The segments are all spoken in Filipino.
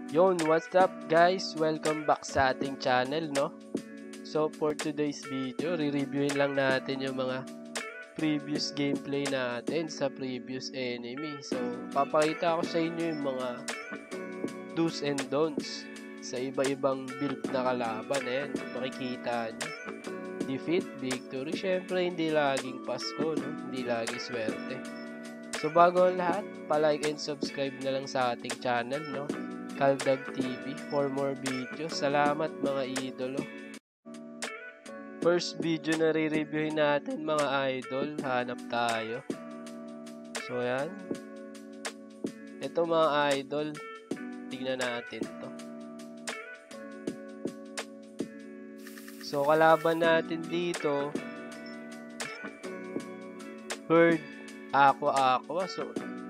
What's up guys? Welcome back sa ating channel, no? So for today's video, re-reviewin lang natin yung mga previous gameplay natin sa previous enemy. So papakita ko sa inyo yung mga do's and don'ts sa iba-ibang build na kalaban. Ayan, makikita nyo. Defeat, victory. Syempre hindi laging Pasko, no? Hindi lagi swerte. So bago ang lahat, pa-like and subscribe na lang sa ating channel, no? Kaldag TV for more videos. Salamat mga idolo. First video na re-reviewin natin mga idol. Hanap tayo. So yan. Ito mga idol. Tingnan natin to. So kalaban natin dito. Bird. Aqua. So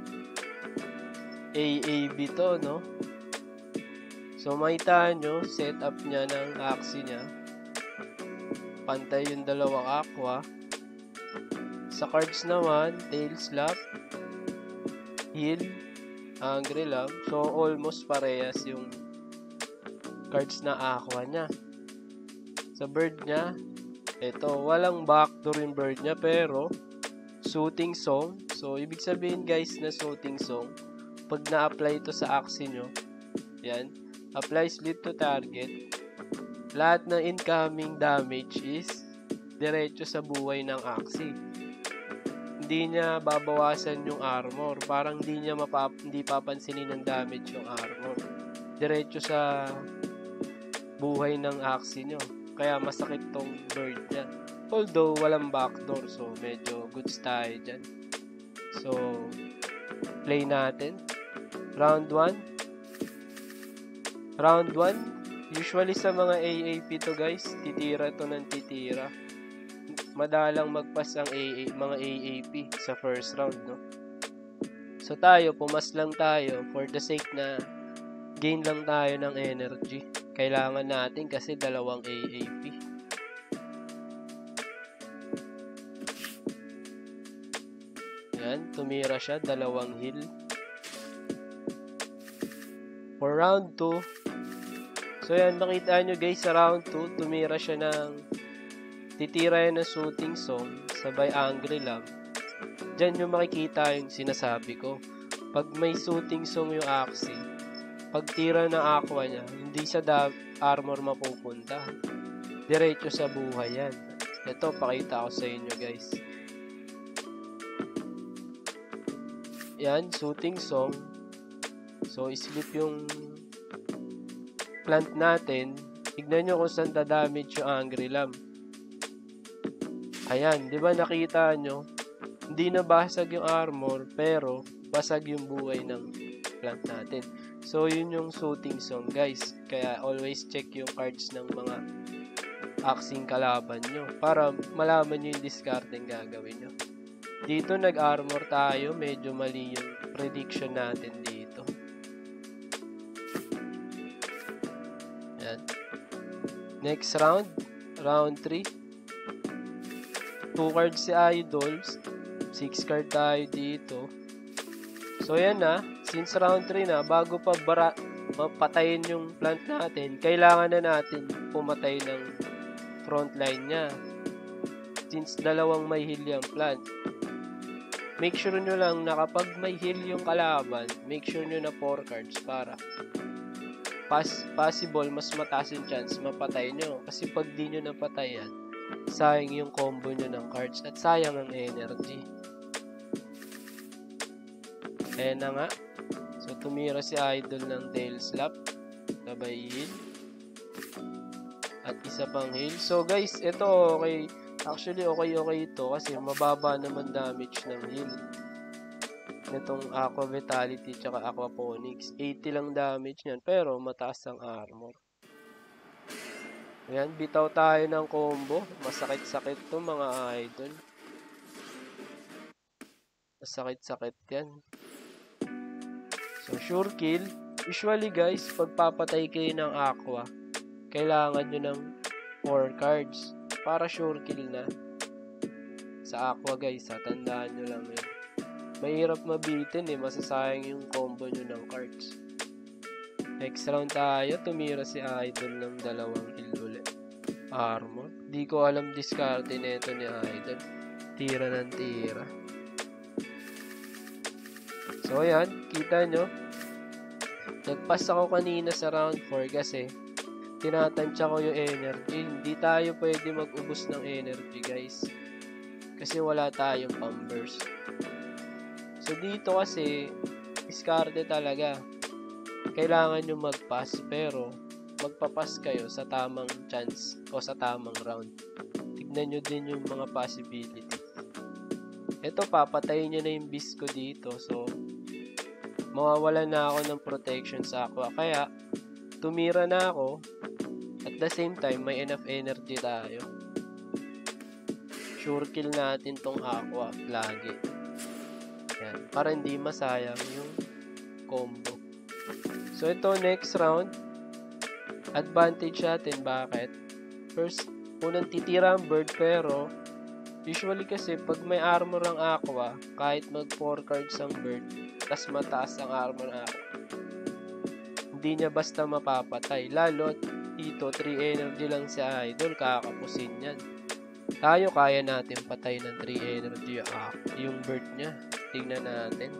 AAB to, no? So makita nyo, setup niya ng Axie niya. Pantay yung dalawang aqua. Sa cards naman, tail slap, heal, angry lamb. So almost parehas yung cards na aqua niya. Sa bird niya, ito, walang backdoor yung bird niya pero shooting song. So ibig sabihin guys na shooting song, pag na-apply ito sa Axie nyo, yan, apply split to target, lahat ng incoming damage is diretso sa buhay ng Axie. Hindi niya babawasan yung armor. Parang hindi papansinin ng damage yung armor. Diretso sa buhay ng Axie nyo. Kaya masakit tong bird niya. Although walang backdoor, so medyo goods tayo dyan. So play natin. Round 1. Round 1, usually sa mga AAP to guys, titira to ng titira. Madalang magpas ang mga AAP sa first round, no? So tayo, pumas lang tayo for the sake na gain lang tayo ng energy. Kailangan natin kasi dalawang AAP. Yan, tumira siya, dalawang heal. For round 2, so yan, makita nyo guys, sa round 2, tumira siya titira yan ng shooting song, sabay angry lamb. Diyan nyo makikita yung sinasabi ko. Pag may shooting song yung Axie, pag tira ng aqua niya, hindi sa armor mapupunta. Diretso sa buhay yan. Ito, pakita ko sa inyo guys. Yan, shooting song. So, islip yung plant natin. Tignan nyo kung saan damage yung angry lamb. Ayan, di ba nakita nyo? Hindi na basag yung armor, pero basag yung buhay ng plant natin. So, yun yung shooting song, guys. Kaya, always check yung cards ng mga Axie kalaban nyo para malaman nyo yung discarding gagawin nyo. Dito, nag-armor tayo. Medyo mali yung prediction natin dito. Ayan. Next round. Round 3. 2 cards si Idols. 6 card tayo dito. So, yan na. Since round 3 na, bago pa mapatayin yung plant natin, kailangan na natin pumatay ng front line niya. Since dalawang may heal yung plant. Make sure nyo lang na kapag may heal yung kalaban, make sure nyo na 4 cards para possible mas mataas yung chance mapatay nyo. Kasi pag di nyo napatayan, sayang yung combo nyo ng cards at sayang ang energy. Ayan na nga. So tumira si Idol ng tail slap, sabay heal, at isa pang heal. So guys, ito okay. Actually okay ito kasi mababa naman damage ng heal nitong Aqua Vitality tsaka Aquaponics. 80 lang damage niyan pero mataas ang armor. Ayan, bitaw tayo ng combo. Masakit-sakit to mga idol. Masakit-sakit yan. So sure kill. Usually guys, pagpapatay kayo ng Aqua, kailangan nyo ng 4 cards para sure kill na. Sa Aqua guys, tandaan nyo lang yun. Mahirap mabitin masasayang yung combo nyo ng cards. Next round tayo, tumira si Idol ng 2 kill ulit. Armor. Di ko alam diskarte nito ni Idol. Tira ng tira. So ayan, kita nyo. Nagpass ako kanina sa round 4 kasi tinatansya ko yung energy. Hindi tayo pwede mag-ubos ng energy, guys. Kasi wala tayong pang-burst. So dito kasi, diskarte talaga. Kailangan nyo mag-pass, pero magpapass kayo sa tamang chance o sa tamang round. Tignan nyo din yung mga possibilities. Ito, papatayin nyo na yung beast ko dito. So, mawawalan na ako ng protection sa aqua. Kaya, tumira na ako. At the same time, may enough energy tayo. Sure kill natin tong aqua lagi. Yan, para hindi masayang yung combo. So, ito, next round. Advantage natin. Bakit? First, unang titira ang bird, pero usually kasi, pag may armor ang aqua, kahit mag 4 cards ang bird, tas mataas ang armor ng aqua, hindi niya basta mapapatay. Lalo, dito, 3 energy lang si Idol, kakapusin yan. Tayo, kaya natin patay ng 3 energy yung bird niya. Tingnan natin.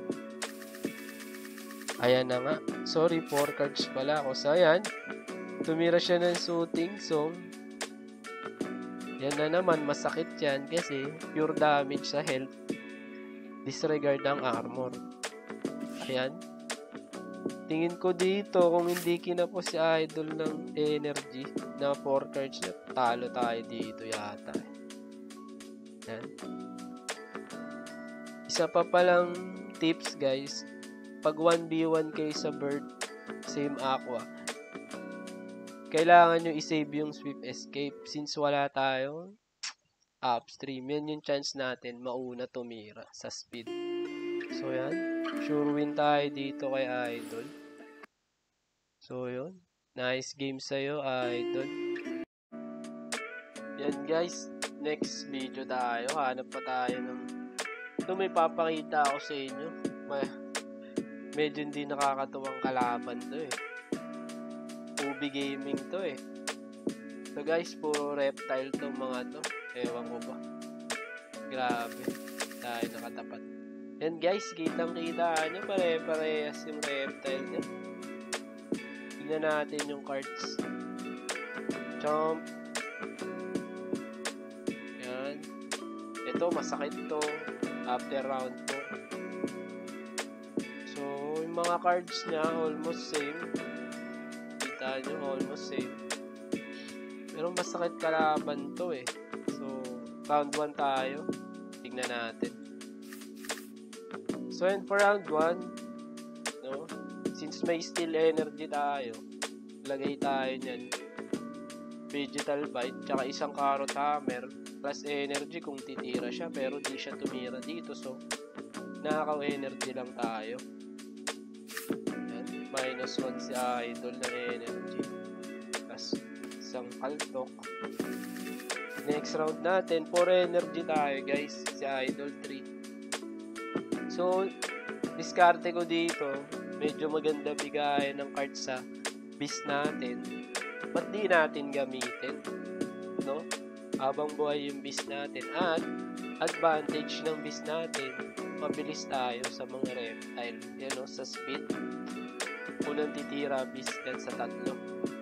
Ayan na nga. Sorry, 4 cards pala ako. So, ayan. Tumira siya ng shooting. So, yan na naman. Masakit yan kasi pure damage sa health. Disregard ang armor. Ayan. Tingin ko dito, kung hindi kinapos si Idol ng energy na 4 cards na, talo tayo dito yata. Ayan. Isa pa palang tips, guys. Pag 1v1 kayo sa bird, same aqua, kailangan nyo i-save yung swift escape. Since wala tayong upstream, yan yung chance natin mauna tumira sa speed. So yan, sure win tayo dito kay Idol. So yun, nice game sa'yo, Idol. Yan guys, next video tayo. Hanap pa tayo ng... Ito may papakita ako sa inyo. Medyo hindi nakakatuwang kalaban to eh. Ubi Gaming to eh. So guys, puro reptile to mga to. Ewan ko ba. Grabe. Tayo nakatapat. And guys, kitang-kita nyo. Pare-parehas yung reptile nyo. Tignan natin yung cards. Chomp. Yan. Ito, masakit to. After round 2. So, yung mga cards niya, almost same. Kita nyo, almost same. Pero masakit kalaban to eh. So, round 1 tayo. Tignan natin. So, and for round 1, no, since may steel energy tayo, lagay tayo nyan. Vegetal Bite, tsaka isang Carrot Hammer, plus energy kung titira siya, pero di siya tumira dito. So, nakakaw energy lang tayo. Minus 1 si Idol na energy. Plus, isang Kaltok. Next round natin, 4 energy tayo guys. Si Idol 3. So, diskarte ko dito. Medyo maganda bigayan ng card sa beast natin. Ba't di natin gamitin? No? Habang buhay yung beast natin. At, advantage ng beast natin, mabilis tayo sa mga reptile. Yan o, sa speed. Unang titira beast yan sa 3.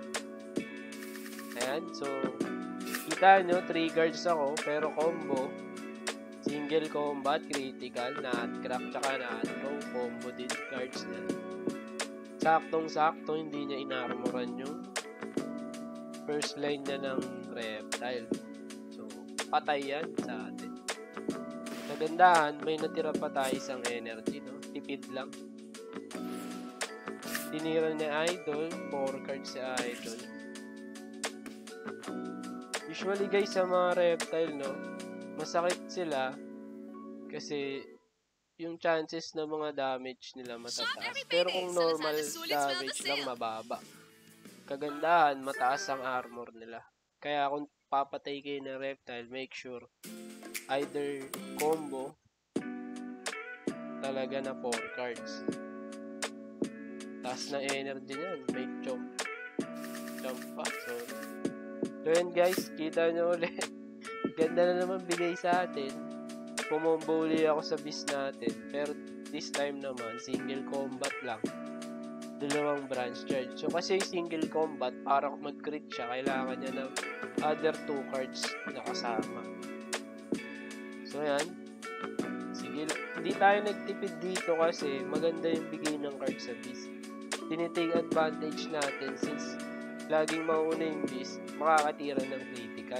Ayan, so kita nyo, 3 guards ako, pero combo, single combat, critical, nut-crack, tsaka nut-throw, combo din, guards niya. Saktong-sakto, hindi niya inarmoran yung first line niya ng reptile. So, patay yan sa atin. Nagandahan, may natira pa tayo isang energy, no? Tipid lang. Tinira ni Idol, 4 cards si Idol. Usually guys, sa mga reptile, no, masakit sila kasi yung chances na mga damage nila matataas. Pero kung normal damage lang, mababa. Kagandahan, mataas ang armor nila. Kaya kung papatay kayo ng reptile, make sure either combo talaga na 4 cards. taas na energy niyan. May chomp pa. So yun guys, kita nyo ulit. Ganda na naman bigay sa atin. Pumombo uli ako sa beast natin. Pero this time naman, single combat lang. 2 branch charge. So kasi single combat, para mag-crit siya, kailangan niya ng other 2 cards na kasama. So yan. Sige, hindi tayo nagtipid dito kasi maganda yung bigay ng card sa beast. Tinitake advantage natin since laging mauna yung beast, makakatira ng critical.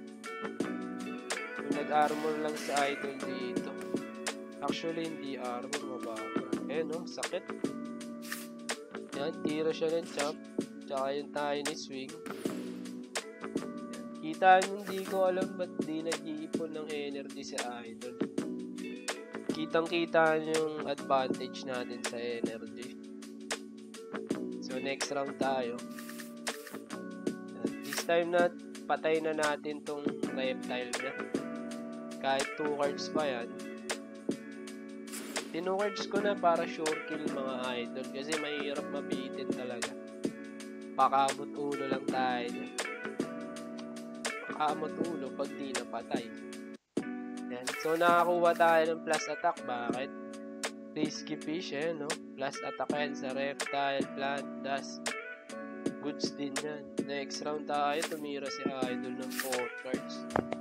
Kung nag-armor lang sa idol dito. Actually, hindi armor, mababa. No, sakit. Yan, tira siya ng chop. Tsaka yung tiny swing. Kita nyo, hindi ko alam ba't di nag-iipon ng energy sa idol. Kitang-kita nyo yung advantage natin sa energy. So, next round tayo. This time na, patay na natin tong reptile niya. Kahit 2 cards pa yan. 2 cards ko na para sure kill mga idol. Kasi mahirap mabitin talaga. Pakamot ulo lang tayo. Pakamot ulo pag di napatay. Yan. So, nakakuha tayo ng plus attack. Bakit? Risky fish, no? Plus attack yan sa reptile, plant, dust. Goods din yan. Next round tayo, tumira si idol ng 4 cards.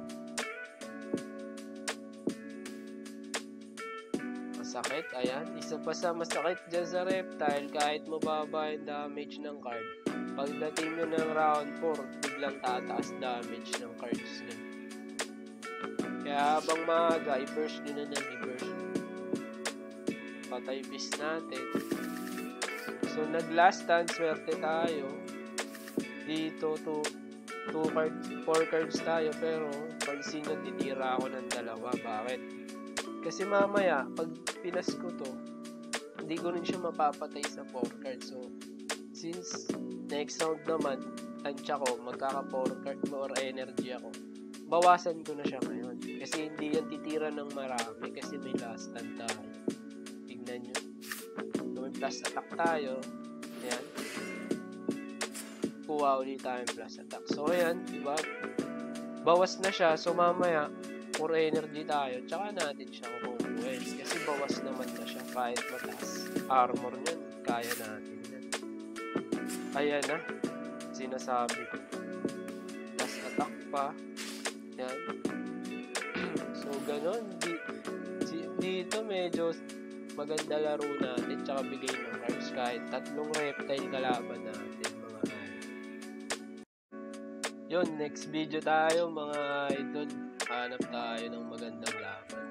Masakit, ayan. Isa pa sa masakit dyan sa reptile, kahit mababa yung damage ng card. Pagdating nyo ng round 4, biglang tataas damage ng cards nyo. Kaya habang maaga, i-burst nyo na ng i-burst. Patay beast natin. So, nag-last stand, swerte tayo. Dito, 4 cards tayo, pero pansin nyo, titira ako ng 2. Bakit? Kasi mamaya, pag pinas ko to, hindi ko rin siya mapapatay sa 4 cards. So, since next round naman, tansya ko, magkaka-4 card more energy ako. Bawasan ko na siya ngayon. Kasi hindi yan titira ng marami kasi may last stand tayo. Tignan nyo. So, may plus attack tayo. Ayan. Kuha ulit tayong plus attack. So, ayan. Diba? Bawas na siya. So, mamaya, 4 energy tayo. Tsaka natin siya kukuhin. Kasi bawas naman na siya. Kahit mataas. Armor niyan. Kaya natin yan. Ayan na. Sinasabi ko. Plus attack pa. Yan. So, ganun. Dito medyo maganda laro natin. Tsaka bigay ng cards. Kahit 3 reptile kalaban natin. Mga idol. Yun. Next video tayo mga idol. Hanap tayo ng magandang laban.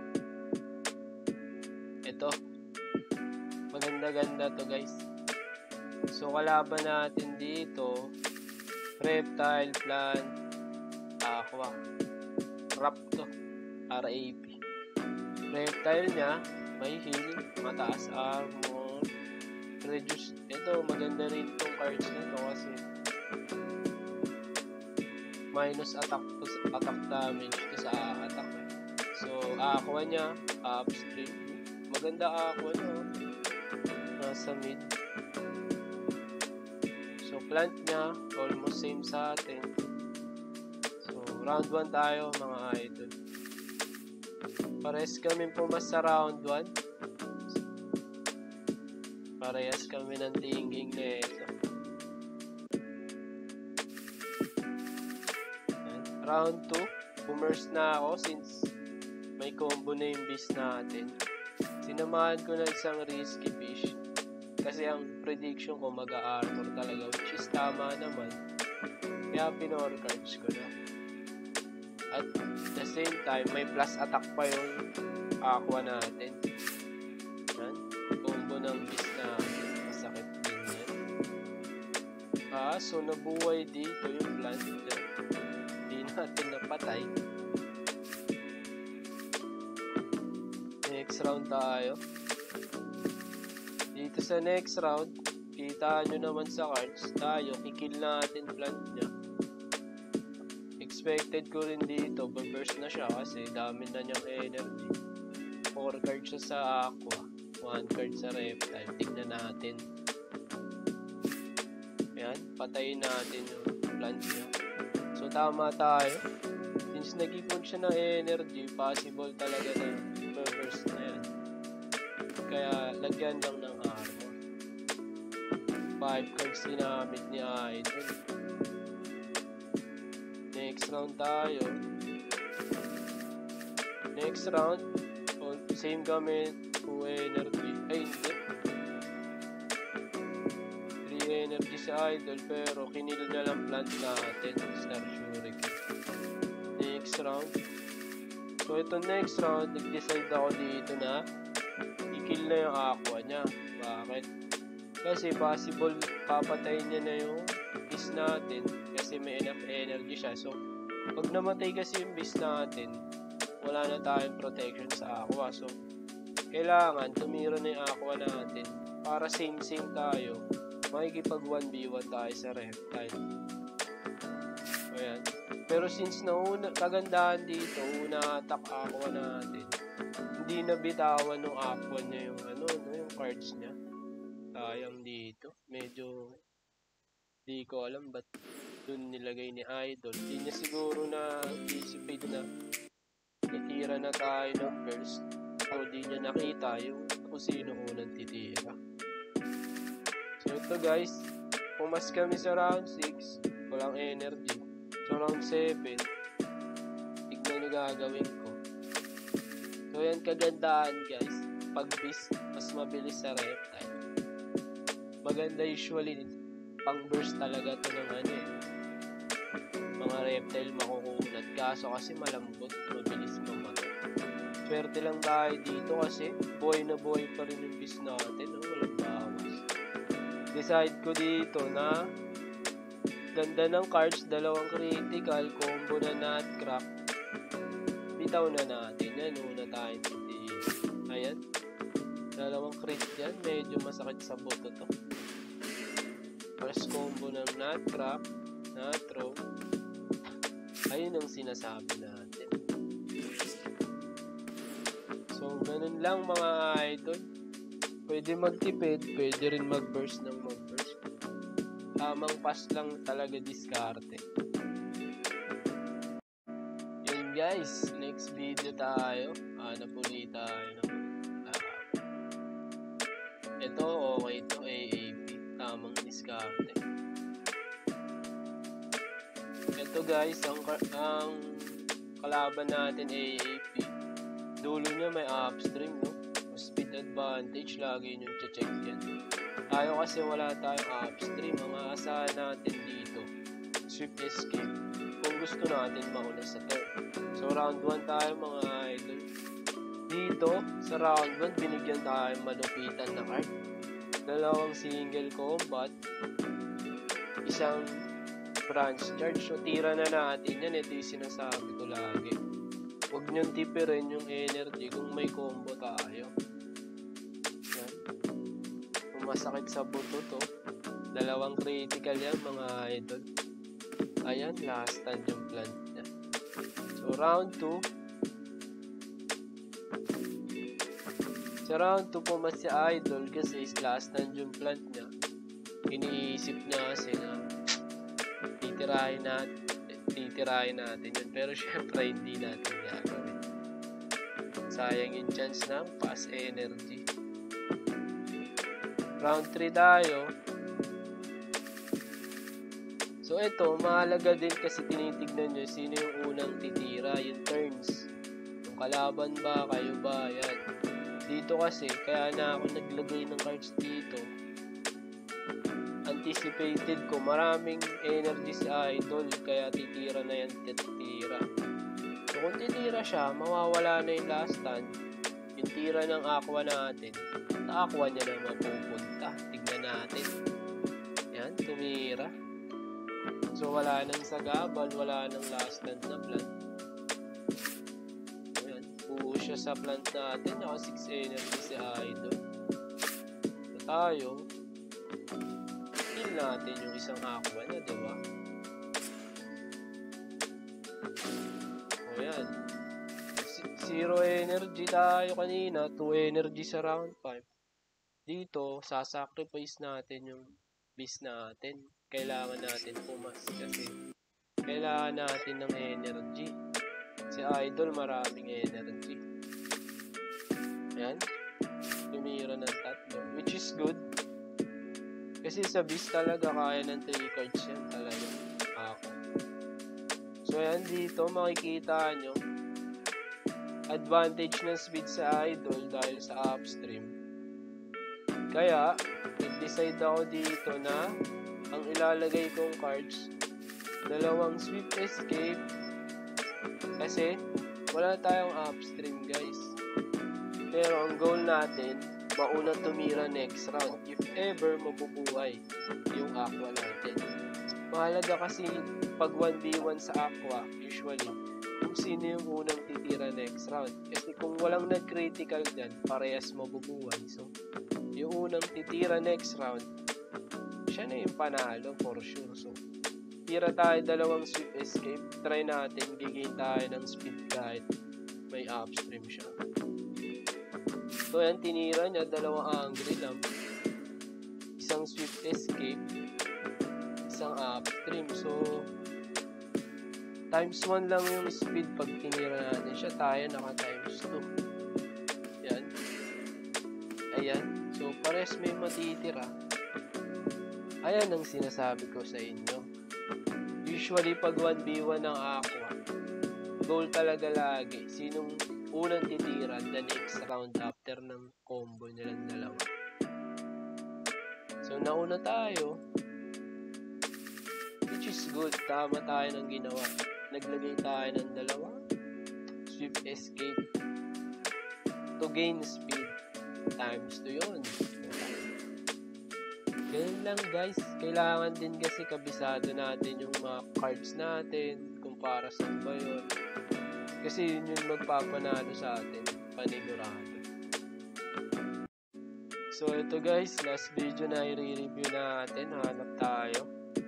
Ito. Maganda-ganda to guys. So, kalaban natin dito. Reptile, plant, aqua. Rapto. RAP. Reptile niya, may heal, mataas armor, reduce. Ito, maganda rin itong cards na ito kasi minus attack damage to sa attack. So, aqua niya, upstream. Maganda aqua niya. Nasa mid. So, plant niya, almost same sa atin. So, round 1 tayo mga idol. Parehas kami pumas sa round 1. Parehas kami ng thinking na ito. Round 2, pumerse na ako since may combo na yung beast natin. Sinamahan ko na isang risky fish. Kasi ang prediction ko mag-a-armor talaga, which is tama naman. Kaya pinor cards ko na. At the same time, may plus attack pa yung aqua natin. Yan. Combo ng beast na masakit din yan. So nabuhay dito yung plant niya. Hindi natin napatay. Next round tayo. Dito sa next round, kita nyo naman sa cards, tayo, kikill natin plant niya. Expected ko rin dito, burst na siya kasi dami na niyang energy. 4 cards siya sa aqua, 1 card sa reptile. Tignan natin Yan, patayin natin yung plant niya. So tama tayo. Since nag-ipon siya ng energy, possible talaga na burst na yan. Kaya lagyan lang ng armor. 5 cards ginamit ni Idol. Next round tayo. Next round, same gamit, 2 energy. Ay, hindi. 3 energy sa Idol, pero kinil niya lang plant natin. Star Shuriken. Next round. So, ito next round, nag-decide ako dito na i-kill na yung aqua niya. Bakit? Kasi possible papatayin niya na yung beast natin kasi may enough energy siya. So, pag namatay kasi yung beast natin, wala na tayong protection sa aqua. So, kailangan tumira na yung aqua natin para same tayo. Makikipag 1v1 tayo sa reptile. Ayan. Pero since kagandahan dito, una attack aqua natin, hindi nabitawan ng aqua niya yung yung cards niya. Sayang dito. Medyo di ko alam ba't dun nilagay ni Idol. Hindi niya siguro na anticipate na titira na tayo ng first. O di niya nakita yung kung sino unang titira. So ito guys, pumas kami sa round 6, walang energy. So round 7, tignan nyo gagawin ko. So yan kagandahan guys, pag beast mas mabilis sa reptile. Maganda usually pang burst talaga to ng mga reptile makukunat. Kaso kasi malambot, mabilis mamatay. Swerte lang tayo dito kasi buhay na buhay pa rin yung beast natin. Walang bawas. Decide ko dito na ganda ng cards, dalawang critical, combo na nutcrack. Bitaw na natin. Yan, una tayo dito. Ayan. Dalawang crit yan. Medyo masakit sa boto to. First combo ng nutcrack, nutro. Ayun ang sinasabi natin. So, ganun lang mga idol. Pwede magtipid, pwede rin mag-burst ng mag-burst. Tamang pass lang talaga diskarte. Yun guys, next video tayo. Hanap ulit tayo. Ito, okay ito, AAP. Tamang diskarte. Ito guys, ang kalaban natin AAP. Dulo niya may upstream, no? Speed advantage, lagi nyo check yan. Tayo kasi wala tayong upstream. Ang aasahan natin dito, swift escape. Kung gusto natin mauna sa turn. So round 1 tayo mga idol. Dito, sa round 1, binigyan tayo malupitan na card. Dalawang single combat. Isang branch charge. So tira na natin yan. Ito yung sinasabi ko lagi. Huwag niyong tipirin yung energy kung may combo tayo. Yan. Kung masakit sa buto to, dalawang critical yan mga idol. Ayan, last stand yung plant niya. So round 2. Sa round 2 pumas si Idol kasi last stand yung plant niya. Iniisip niya kasi na titirahin natin yun. Pero syempre hindi natin gagawin. Sayang yung chance ng pass energy. Round 3 tayo. So ito, mahalaga din kasi tinitignan nyo sino yung unang titira, yung turns. Yung kalaban ba, kayo ba, yan. Dito kasi, kaya na ako naglagay ng cards dito. Anticipated ko, maraming energy si Idol, kaya titira na yan, titira. So kung titira siya, mawawala na yung last stand. Yung tira ng aqua natin, sa aqua niya na mapupunta. Tignan natin. Yan, tumira. So wala nang sagabal, wala nang last stand na plant. Ayan, buo siya sa plant natin. Naka 6 energy si Idol. So tayo, kill natin yung isang aqua niya, diba? O yan. 0 energy tayo kanina, 2 energy sa round 5. Dito, sasacrifice natin yung beast natin. Kailangan natin pumas kasi kailangan natin ng energy. Si Idol maraming energy. Ayan. Tumira ng 3, which is good. Kasi sa beast talaga kaya ng 3 cards yan talaga. Ako. So ayan, dito makikita nyo advantage ng speed sa Idol dahil sa upstream. Kaya nag-decide ako dito na ang ilalagay kong cards 2 Swift Escape kasi wala tayong upstream guys. Pero ang goal natin mauna tumira next round if ever mabubuhay yung aqua natin. Mahalaga kasi pag 1v1 sa aqua usually kung sino yung unang titira next round. Kasi kung walang nag-critical dyan, parehas mabubuhay. So, yung unang titira next round, siya na yung panalo for sure. So, tira tayo 2 Swift Escape. Try natin, gigain tayo ng speed kahit may upstream siya. So, yan, tinira niya, 2 Angry Lamp. Isang Swift Escape. Isang upstream. So, times 1 lang yung speed pag tinira natin siya. Tayo naka times 2. Yan. Ayan. So, pares may matitira. Ayan ang sinasabi ko sa inyo. Usually, pag 1v1 ng aqua, goal talaga lagi. Sinong unang titira the next round after ng combo nilang dalawa. So, nauna tayo. Which is good. Tama tayo ng ginawa. Naglagay tayo ng 2 Swift Escape to gain speed. Times 2 yun. Ganun lang guys. Kailangan din kasi kabisado natin yung mga cards natin. Kung para saan ba yun. Kasi yun yung magpapanalo sa atin. Panigurado. So ito guys. Last video na i-review natin. Hanap tayo.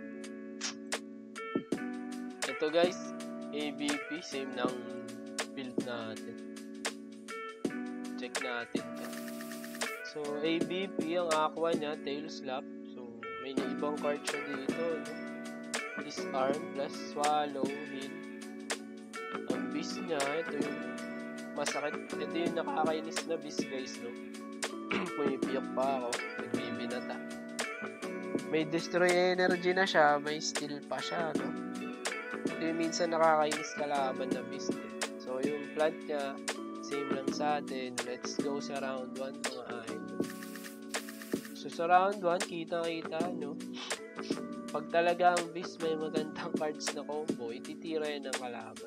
Ito guys. ABP. Same ng build natin. Check natin to. So, ABP, ang aqua niya, tail slap. So, may ibang card siya dito. No? Disarm plus swallow, heal. Ang beast niya, ito yung masakit. Ito yung nakakainis na beast guys, no? Pumipiyak pa ako. Nagbibinata. May destroy energy na siya. May steal pa siya, no? Ito yung minsan nakakainis kalaban na beast. So, yung plant niya, same lang sa atin. Let's go sa round 1 mga idol. So sa round 1, kita-kita nyo, pag talaga ang beast may magandang cards na combo, ititira yan ng kalaban.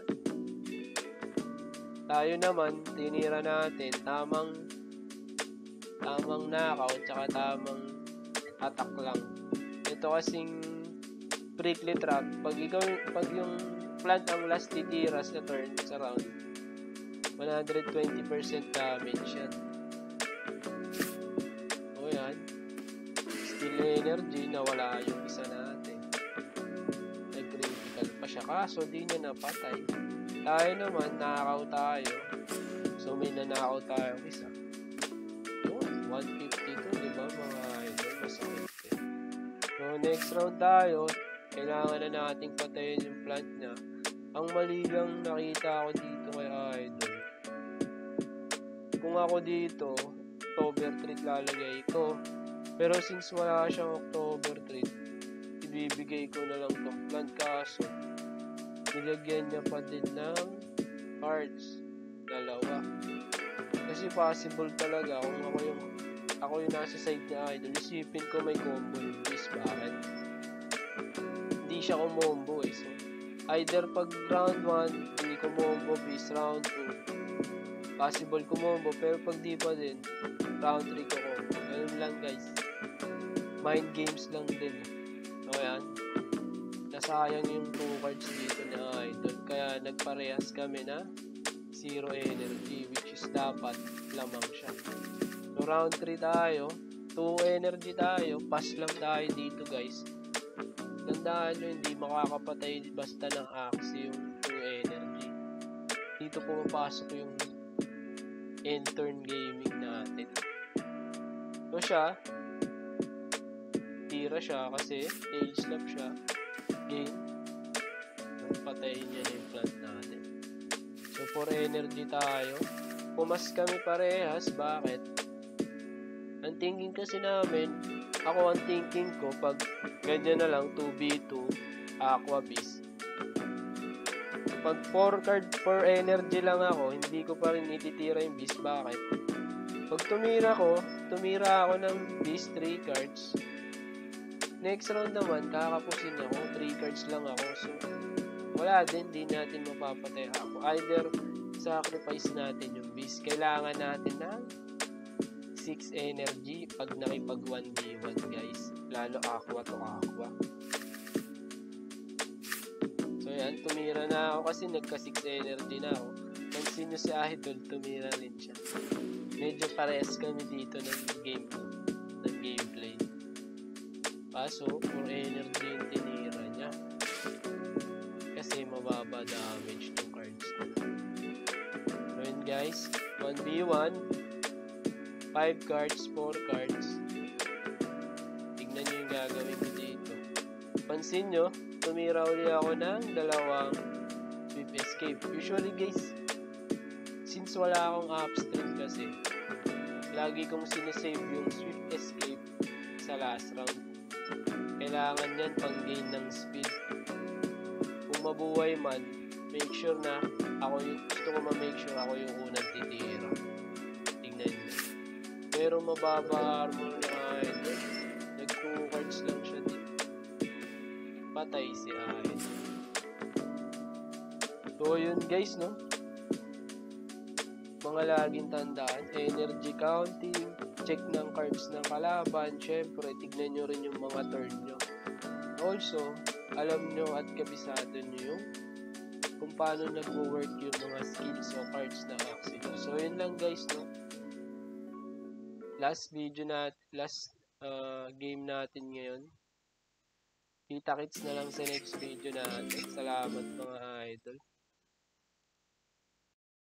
Tayo naman, tinira natin, tamang knockout, tsaka tamang attack lang. Ito kasing prickly trap, pag yung plant ang last titira sa turn, sa round, 120% damage yan. O yan. Steal energy, nawala yung isa natin. Nag-critical pa siya. Kaso di niya napatay. Tayo naman, knockout tayo. So may nanakaw tayo isa. Yun, 152, diba mga idol? Masakit eh. So next round tayo, kailangan na nating patayin yung plant niya. Ang mali lang nakita ko dito kay idol. Kung ako dito, October treat lalagay ko. Pero since wala siyang October treat, ibibigay ko na lang itong plant kaso. Nilagyan niya pa din ng cards. 2. Kasi possible talaga kung ako yung nasa side na idol, isipin ko may combo yung beast. Bakit? Hindi siya kumombo eh. So, either pag round 1, hindi kumombo beast, round 2, possible kumombo, pero pag di pa din, round 3 ko combo. Ganun lang guys. Mind games lang din. So yan. Nasayang yung 2 cards dito na idol. Kaya nagparehas kami na 0 energy, which is dapat lamang siya. So round 3 tayo. 2 energy tayo. Pass lang tayo dito guys. Tandaan nyo, hindi makakapatay basta ng axe yung 2 energy. Dito pumapasok yung end turn gaming natin. So siya, titira siya kasi age slap siya. Game. Patayin niya na yung plant natin. So, 4 energy tayo. Pumas kami parehas. Bakit? Ang thinking kasi namin, ako ang thinking ko, pag ganyan na lang, 2v2, Aqua Beast. Pag 4 card per energy lang ako, hindi ko pa rin ititira yung Beast. Bakit? Pag tumira ako ng Beast 3 cards. Next round naman, kakapusin ako, 3 cards lang ako. So, wala din, di natin mapapatay ako. Either sacrifice natin yung Beast. Kailangan natin ng 6 energy pag nakipag 1v1 guys. Lalo aqua to aqua. So yan, tumira na ako kasi nagka 6 energy na ako. Pansin nyo si Idol, tumira rin siya. Medyo parehas kami dito ng gameplay. Kaso, 4 energy yung tinira niya. Kasi mababa damage ng cards. So yun guys, 1v1, 5 cards, 4 cards. Tignan nyo yung gagawin ko dito. Pansin nyo, tumira ulit ako ng dalawang swift escape. Usually guys, since wala akong upstream kasi, lagi kong sinesave yung swift escape sa last round. Kailangan yan pang gain ng speed. Kung mabuhay man, make sure na gusto ko ma-make sure ako yung unang titira. Tignan nyo. Pero mababa armor na Idol. Nag-2 cards lang siya dito. Patay si Idol. So yun guys, no? Mga laging tandaan, energy counting, check ng cards ng kalaban, syempre, tignan nyo rin yung mga turn nyo. Also, alam nyo at kabisado nyo yung kung paano nag-work yung mga skills o cards ng Axie. So yun lang guys, no? Last game natin ngayon. Kita-kits na lang sa next video natin. Salamat mga idol.